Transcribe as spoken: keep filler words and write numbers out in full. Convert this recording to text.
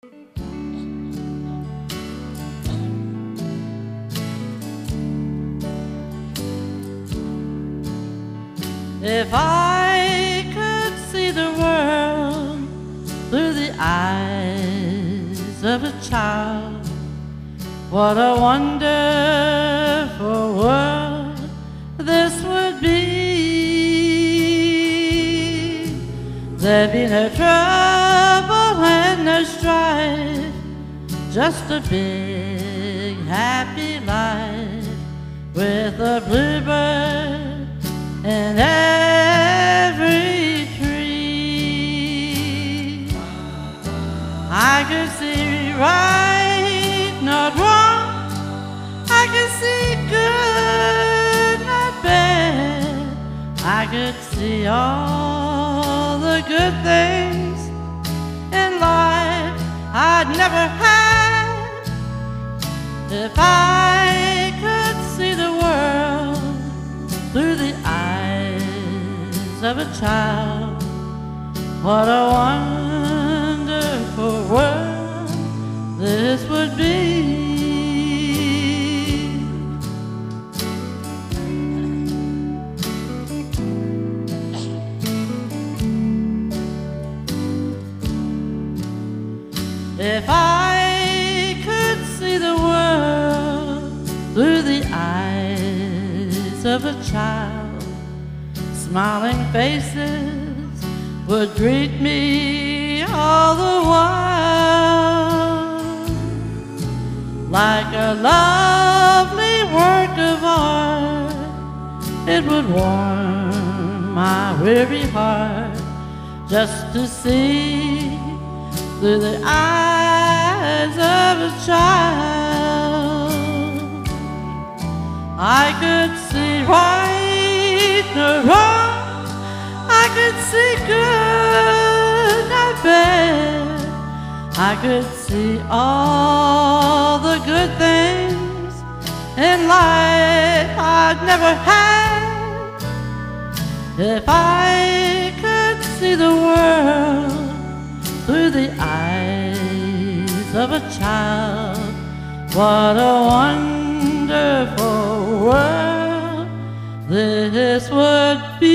If I could see the world through the eyes of a child, what a wonderful world this would be. There'd be no trouble and no strife, just a big happy life with a bluebird in every tree. I could see right, not wrong. I could see good, not bad. I could see all the good things in life I'd never had. If I could see the world through the eyes of a child, what a wonderful world this would be. If I could see the world through the eyes of a child, smiling faces would greet me all the while, like a lovely work of art. It would warm my weary heart just to see through the eyes of a child. I could see right, no wrong. I could see good, not bad. I could see all the good things in life I'd never had. If I could see the world through the eyes of a child, what a wonderful world this would be.